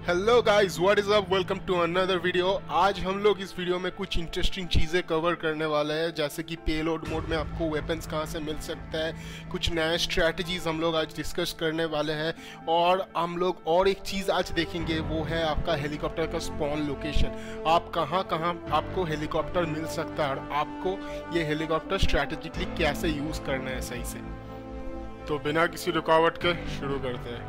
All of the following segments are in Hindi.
Hello guys, what is up, welcome to another video. आज हम लोग इस वीडियो में कुछ इंटरेस्टिंग चीज़ें कवर करने वाले हैं, जैसे कि पेलोड मोड में आपको वेपन्स कहां से मिल सकता है, कुछ नए स्ट्रैटेजीज हम लोग आज डिस्कस करने वाले हैं। और हम लोग और एक चीज़ आज देखेंगे, वो है आपका हेलीकॉप्टर का स्पॉन लोकेशन। आप कहां आपको हेलीकॉप्टर मिल सकता है और आपको ये हेलीकॉप्टर स्ट्रैटेजिकली कैसे यूज़ करना है सही से। तो बिना किसी रुकावट के शुरू करते हैं।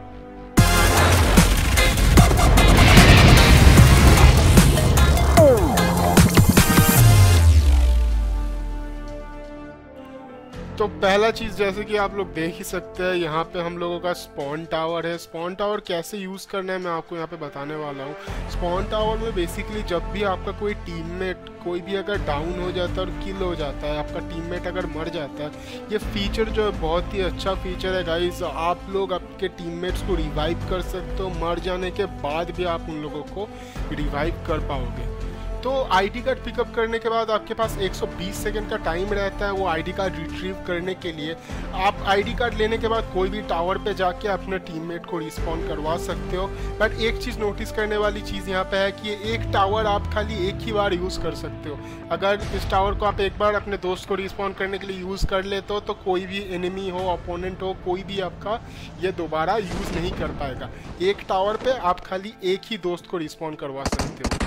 तो पहला चीज़, जैसे कि आप लोग देख ही सकते हैं, यहाँ पे हम लोगों का स्पॉन टावर है। स्पॉन टावर कैसे यूज़ करना है मैं आपको यहाँ पे बताने वाला हूँ। स्पॉन टावर में बेसिकली जब भी आपका कोई टीममेट कोई भी अगर डाउन हो जाता है और किल हो जाता है, आपका टीममेट अगर मर जाता है, ये फीचर जो है बहुत ही अच्छा फीचर है गाइस। आप लोग आपके टीममेट्स को रिवाइव कर सकते हो, मर जाने के बाद भी आप उन लोगों को रिवाइव कर पाओगे। तो आईडी कार्ड पिकअप करने के बाद आपके पास 120 सेकंड का टाइम रहता है वो आईडी कार्ड रिट्रीव करने के लिए। आप आईडी कार्ड लेने के बाद कोई भी टावर पे जाके अपने टीममेट को रिस्पॉन करवा सकते हो। बट एक चीज़ नोटिस करने वाली चीज़ यहाँ पे है कि एक टावर आप खाली एक ही बार यूज़ कर सकते हो। अगर इस टावर को आप एक बार अपने दोस्त को रिस्पॉन करने के लिए यूज़ कर लेते हो तो कोई भी एनिमी हो, अपोनेंट हो, कोई भी आपका ये दोबारा यूज़ नहीं कर पाएगा। एक टावर पे आप खाली एक ही दोस्त को रिस्पॉन करवा सकते हो।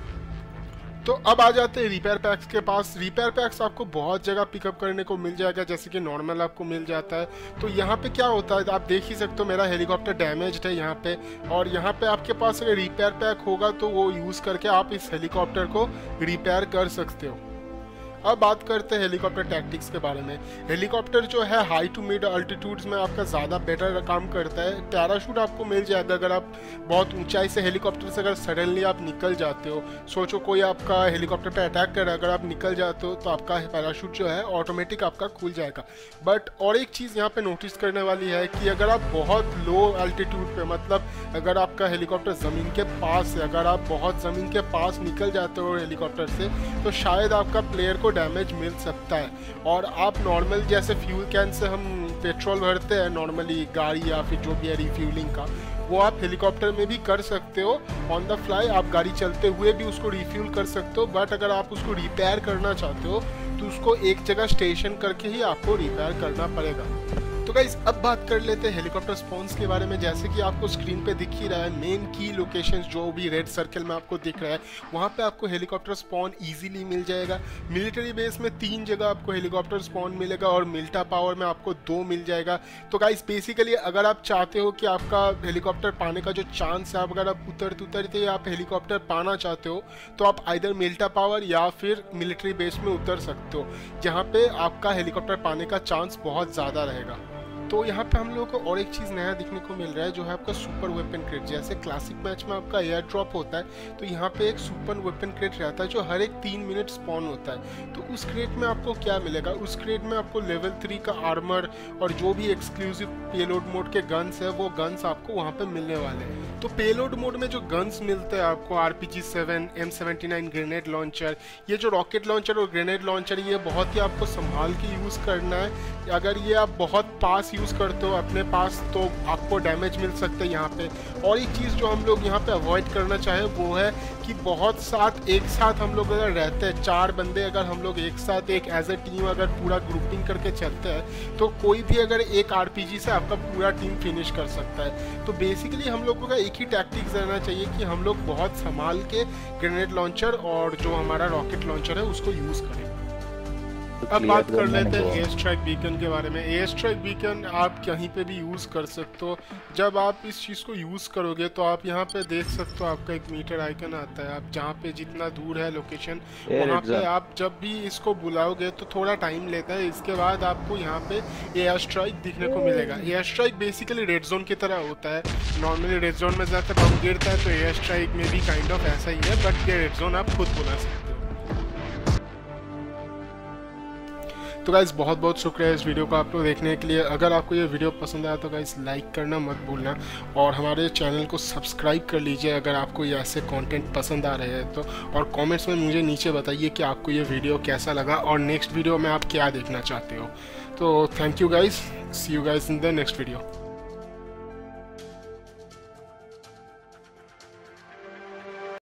तो अब आ जाते हैं रिपेयर पैक्स के पास। रिपेयर पैक्स आपको बहुत जगह पिकअप करने को मिल जाएगा, जैसे कि नॉर्मल आपको मिल जाता है। तो यहाँ पे क्या होता है, आप देख ही सकते हो मेरा हेलीकॉप्टर डैमेज्ड है यहाँ पे, और यहाँ पे आपके पास अगर रिपेयर पैक होगा तो वो यूज़ करके आप इस हेलीकॉप्टर को रिपेयर कर सकते हो। अब बात करते हैं हेलीकॉप्टर टैक्टिक्स के बारे में। हेलीकॉप्टर जो है हाई टू मिड अल्टीट्यूड्स में आपका ज़्यादा बेटर काम करता है। पैराशूट आपको मिल जाएगा अगर आप बहुत ऊंचाई से हेलीकॉप्टर से अगर सडनली आप निकल जाते हो। सोचो कोई आपका हेलीकॉप्टर पे अटैक कर रहा है, अगर आप निकल जाते हो तो आपका पैराशूट जो है ऑटोमेटिक आपका खुल जाएगा। बट और एक चीज़ यहाँ पे नोटिस करने वाली है कि अगर आप बहुत लो अल्टीट्यूड पे, मतलब अगर आपका हेलीकॉप्टर ज़मीन के पास है, अगर आप बहुत ज़मीन के पास निकल जाते हो हेलीकॉप्टर से, तो शायद आपका प्लेयर को डैमेज मिल सकता है। और आप नॉर्मल जैसे फ्यूल कैन से हम पेट्रोल भरते हैं नॉर्मली गाड़ी या फिर जो भी है रिफ्यूलिंग का, वो आप हेलीकॉप्टर में भी कर सकते हो। ऑन द फ्लाई आप गाड़ी चलते हुए भी उसको रिफ्यूल कर सकते हो। बट अगर आप उसको रिपेयर करना चाहते हो तो उसको एक जगह स्टेशन करके ही आपको रिपेयर करना पड़ेगा। तो गाइस अब बात कर लेते हैं हेलीकॉप्टर स्पॉन्स के बारे में। जैसे कि आपको स्क्रीन पे दिख ही रहा है, मेन की लोकेशंस जो भी रेड सर्कल में आपको दिख रहा है, वहाँ पे आपको हेलीकॉप्टर स्पॉन इजीली मिल जाएगा। मिलिट्री बेस में 3 जगह आपको हेलीकॉप्टर स्पॉन मिलेगा और मिल्टा पावर में आपको 2 मिल जाएगा। तो गाइस बेसिकली अगर आप चाहते हो कि आपका हेलीकॉप्टर पाने का जो चांस है, अगर आप उतरते आप हेलीकॉप्टर पाना चाहते हो, तो आप आइदर मिल्टा पावर या फिर मिलिट्री बेस में उतर सकते हो, जहाँ पे आपका हेलीकॉप्टर पाने का चांस बहुत ज़्यादा रहेगा। तो यहाँ पे हम लोगों को और एक चीज़ नया दिखने को मिल रहा है, जो है आपका सुपर वेपन क्रेट। जैसे क्लासिक मैच में आपका एयर ड्रॉप होता है, तो यहाँ पे एक सुपर वेपन क्रेट रहता है जो हर एक 3 मिनट स्पॉन होता है। तो उस क्रेट में आपको क्या मिलेगा, उस क्रेट में आपको लेवल 3 का आर्मर और जो भी एक्सक्लूसिव पेलोड मोड के गन्स है वो गन्स आपको वहाँ पे मिलने वाले हैं। तो पेलोड मोड में जो गन्स मिलते हैं आपको RPG-7, M79 ग्रेनेड लॉन्चर, ये जो रॉकेट लॉन्चर और ग्रेनेड लॉन्चर, ये बहुत ही आपको संभाल के यूज़ करना है। अगर ये आप बहुत पास यूज़ करते हो अपने पास तो आपको डैमेज मिल सकता है यहाँ पे। और एक चीज़ जो हम लोग यहाँ पे अवॉइड करना चाहें वो है कि बहुत एक साथ हम लोग अगर रहते हैं, 4 बंदे अगर हम लोग एक साथ एक एज ए टीम अगर पूरा ग्रुपिंग करके चलते हैं, तो कोई भी अगर एक RPG से आपका पूरा टीम फिनिश कर सकता है। तो बेसिकली हम लोगों का एक ही टैक्टिक्स रहना चाहिए कि हम लोग बहुत संभाल के ग्रेनेड लॉन्चर और जो हमारा रॉकेट लॉन्चर है उसको यूज़ करें। अब बात कर लेते हैं एयर स्ट्राइक बीकन के बारे में। एयर स्ट्राइक बीकन आप कहीं पे भी यूज़ कर सकते हो। जब आप इस चीज़ को यूज़ करोगे तो आप यहाँ पे देख सकते हो आपका एक मीटर आइकन आता है। आप जहाँ पे जितना दूर है लोकेशन, वहाँ पे आप जब भी इसको बुलाओगे तो थोड़ा टाइम लेता है। इसके बाद आपको यहाँ पे एयर स्ट्राइक दिखने को मिलेगा। Air strike basically red zone की तरह होता है। नॉर्मली रेड जोन में ज़्यादा बम गिरता है, तो एयर स्ट्राइक में भी काइंड ऑफ ऐसा ही है, बट ये रेड जोन आप खुद बुला सकते हो। तो गाइस बहुत बहुत शुक्रिया इस वीडियो को आप लोग देखने के लिए। अगर आपको ये वीडियो पसंद आया तो गाइस लाइक करना मत भूलना, और हमारे चैनल को सब्सक्राइब कर लीजिए अगर आपको ये ऐसे कंटेंट पसंद आ रहे हैं तो। और कमेंट्स में मुझे नीचे बताइए कि आपको ये वीडियो कैसा लगा और नेक्स्ट वीडियो में आप क्या देखना चाहते हो। तो thank you guys, see you guys in the next video.